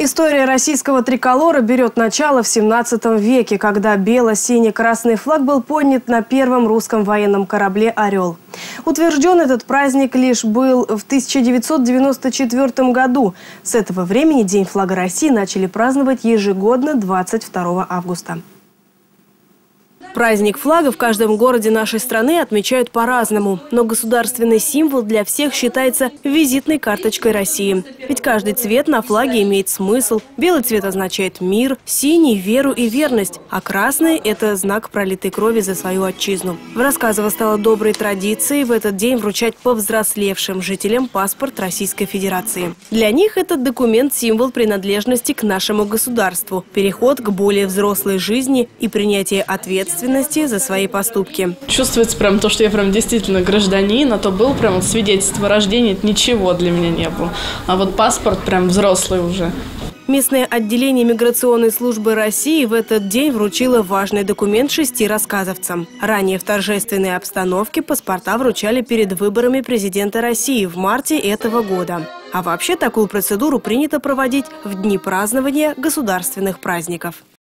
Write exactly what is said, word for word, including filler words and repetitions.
История российского триколора берет начало в семнадцатом веке, когда бело-синий-красный флаг был поднят на первом русском военном корабле «Орел». Утвержден этот праздник лишь был в тысяча девятьсот девяносто четвёртом году. С этого времени День флага России начали праздновать ежегодно двадцать второго августа. Праздник флага в каждом городе нашей страны отмечают по-разному. Но государственный символ для всех считается визитной карточкой России. Ведь каждый цвет на флаге имеет смысл. Белый цвет означает мир, синий – веру и верность, а красный – это знак пролитой крови за свою отчизну. В Рассказово стало доброй традицией в этот день вручать повзрослевшим жителям паспорт Российской Федерации. Для них этот документ – символ принадлежности к нашему государству, переход к более взрослой жизни и принятие ответственности за свои поступки. Чувствуется прям то, что я прям действительно гражданин, а то был прям вот свидетельство о рождении, это ничего для меня не было. А вот паспорт прям взрослый уже. Местное отделение миграционной службы России в этот день вручило важный документ шести рассказовцам. Ранее в торжественной обстановке паспорта вручали перед выборами президента России в марте этого года. А вообще такую процедуру принято проводить в дни празднования государственных праздников.